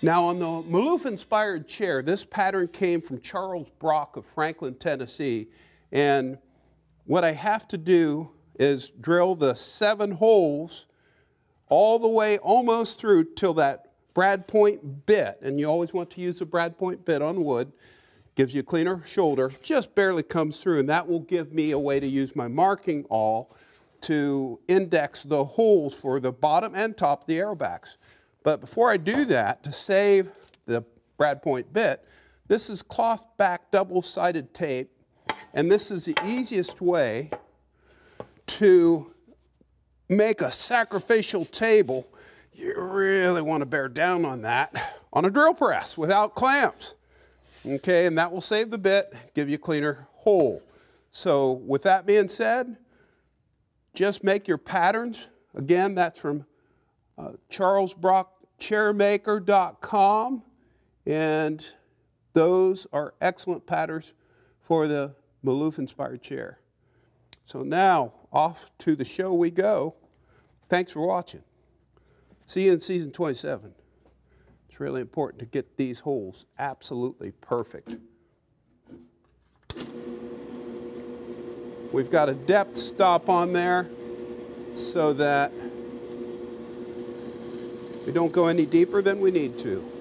Now on the Maloof-Inspired chair, this pattern came from Charles Brock of Franklin, Tennessee. And what I have to do is drill the 7 holes all the way almost through till that brad point bit. And you always want to use the brad point bit on wood. Gives you a cleaner shoulder, just barely comes through, and that will give me a way to use my marking awl to index the holes for the bottom and top of the arrow backs. But before I do that, to save the brad point bit, this is cloth back double-sided tape, and this is the easiest way to make a sacrificial table. You really want to bear down on that on a drill press without clamps. Okay, and that will save the bit, give you a cleaner hole. So with that being said, just make your patterns. Again, that's from charlesbrockchairmaker.com, and those are excellent patterns for the Maloof-Inspired chair. So now, off to the show we go. Thanks for watching. See you in season 27. It's really important to get these holes absolutely perfect. We've got a depth stop on there so that we don't go any deeper than we need to.